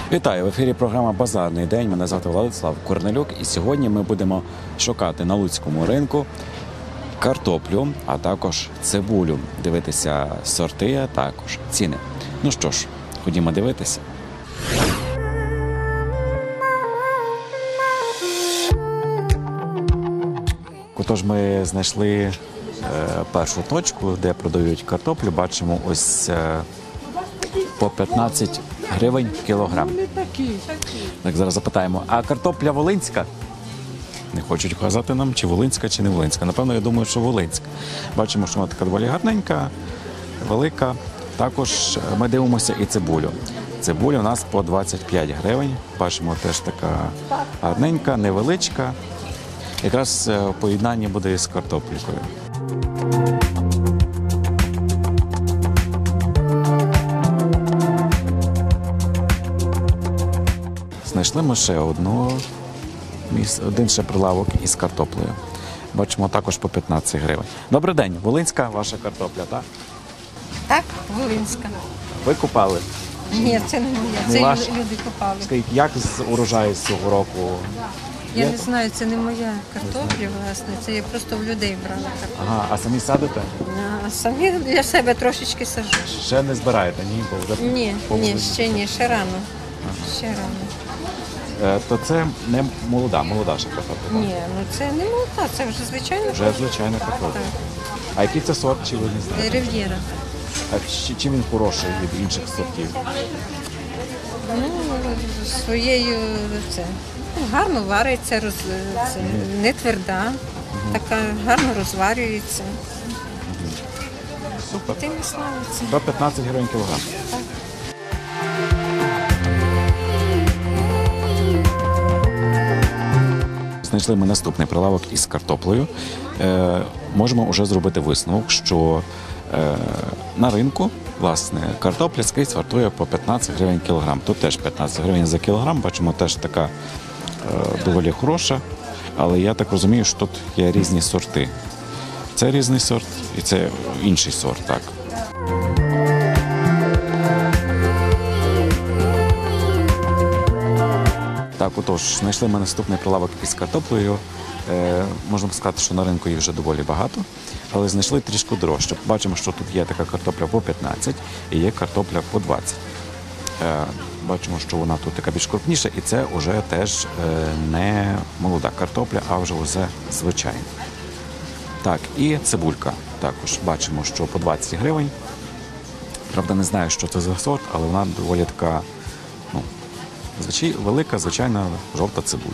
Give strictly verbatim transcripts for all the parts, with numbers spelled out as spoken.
Вітаю! В ефірі програма «Базарний день». Мене звати Владислав Корнелюк. І сьогодні ми будемо шукати на Луцькому ринку картоплю, а також цибулю. Дивитися сорти, а також ціни. Ну що ж, ходімо дивитися. Отож, ми знайшли е, першу точку, де продають картоплю. Бачимо ось е, по п'ятнадцять гривень кілограм. Так, зараз запитаємо, а картопля волинська? Не хочуть казати нам, чи волинська, чи не волинська. Напевно, я думаю, що волинська. Бачимо, що вона така доволі гарненька, велика. Також ми дивимося і цибулю. Цибуля у нас по двадцять п'ять гривень. Бачимо, теж така гарненька, невеличка. Якраз в поєднанні буде із картоплікою. Знайшли ми ще одну, один ще прилавок із картоплею. Бачимо, також по п'ятнадцять гривень. Добрий день, волинська ваша картопля, так? Так, волинська. Ви купали? Ні, це не моя, Не це ваш? люди купали. Скажіть, як з урожаю з цього року? Я Є? не знаю, це не моя картопля, власне, це я просто в людей брала картоплю. Ага, а самі садите? А самі для себе трошечки саджу. Ще не збираєте, ні? Бо вже Ні, повинні. ні, ще ні, ще рано. Ще рано. Е, То це не молода, молода ще картопля. Ні, ну це не молода, це вже звичайно. Вже звичайна картопля. Так. А який це сорт, чи ви не знаєте? Рив'єра. А чи- чим він хороший від інших сортів? Ну, своєю це. ну, Гарно вариться, роз, це, не тверда, така гарно розварюється. Супер. Тим і славиться. До п'ятнадцять гривень кілограм. Знайшли ми наступний прилавок із картоплею. Е, можемо вже зробити висновок, що е, на ринку, власне, картопля скрізь вартує по п'ятнадцять гривень кілограм. Тут теж п'ятнадцять гривень за кілограм, бачимо, теж така е, доволі хороша. Але я так розумію, що тут є різні сорти. Це різний сорт і це інший сорт, так. Так, отож, знайшли ми наступний прилавок із картоплею. Е, можна сказати, що на ринку їх вже доволі багато, але знайшли трішки дорожче. Бачимо, що тут є така картопля по п'ятнадцять і є картопля по двадцять. Е, бачимо, що вона тут така більш крупніша, і це вже теж е, не молода картопля, а вже вже звичайна. Так, і цибулька також. Бачимо, що по двадцять гривень. Правда, не знаю, що це за сорт, але вона доволі така, ну, звичай, велика, звичайна жовта цибуля.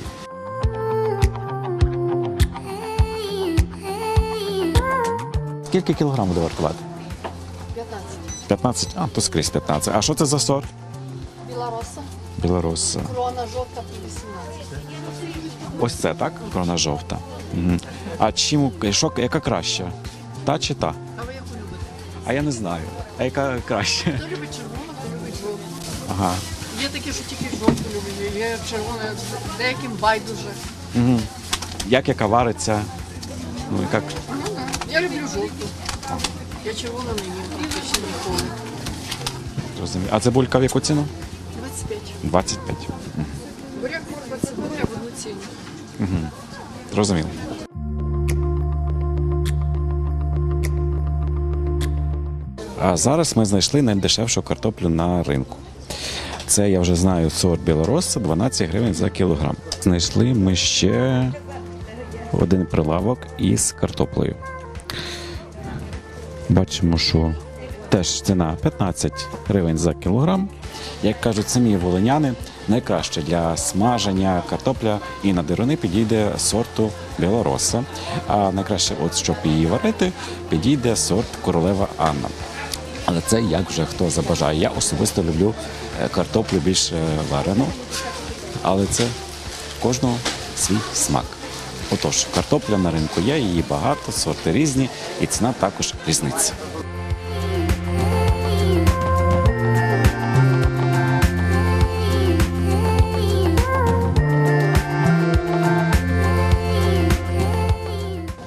Скільки кілограм буде вартувати? п'ятнадцять. п'ятнадцять? А, то скрізь п'ятнадцять. А що це за сорт? Білороса. Білороса. Крона жовта по вісімнадцять. Ось це, так? Крона жовта. Угу. А чим, що, яка краща? Та чи та? А ви яку любите? А я не знаю. А яка краща? Хто любить червону, хто любить жовту. Ага. Є такі, що тільки жовту люблять, є червона, деяким байдуже. Угу. Як яка вариться? Ну, яка... Я люблю жовту. Я червона не їм, ще ніколи. Розумію. А цибулька в яку ціну? двадцять п'ять. двадцять п'ять. Буряк, морква, цибуля в одну ціну. Угу. Зрозуміло. А зараз ми знайшли найдешевшу картоплю на ринку. Це, я вже знаю, сорт Білороса, дванадцять гривень за кілограм. Знайшли ми ще один прилавок із картоплею. Бачимо, що теж ціна п'ятнадцять гривень за кілограм. Як кажуть самі волиняни, найкраще для смаження картопля і на дируни підійде сорту Білороса. А найкраще, от, щоб її варити, підійде сорт Королева Анна. Але це як вже хто забажає. Я особисто люблю картоплю більш варену, але це в кожного свій смак. Отож, картопля на ринку є, її багато, сорти різні і ціна також різниця.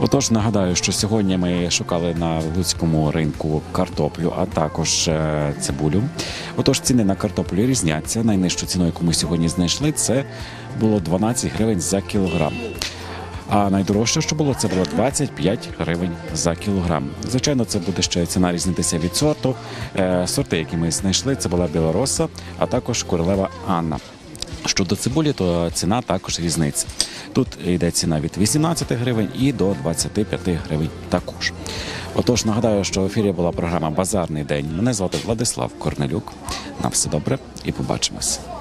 Отож, нагадаю, що сьогодні ми шукали на луцькому ринку картоплю, а також е, цибулю. Отож, ціни на картоплю різняться. Найнижчу ціну, яку ми сьогодні знайшли, це було дванадцять гривень за кілограм. А найдорожче, що було, це було двадцять п'ять гривень за кілограм. Звичайно, це буде ще ціна різнитися від сорту. Е, сорти, які ми знайшли, це була білороса, а також королева Анна. Щодо цибулі, то ціна також різниця. Тут йде ціна від вісімнадцяти гривень і до двадцяти п'яти гривень також. Отож, нагадаю, що в ефірі була програма «Базарний день». Мене звати Владислав Корнелюк. На все добре і побачимось.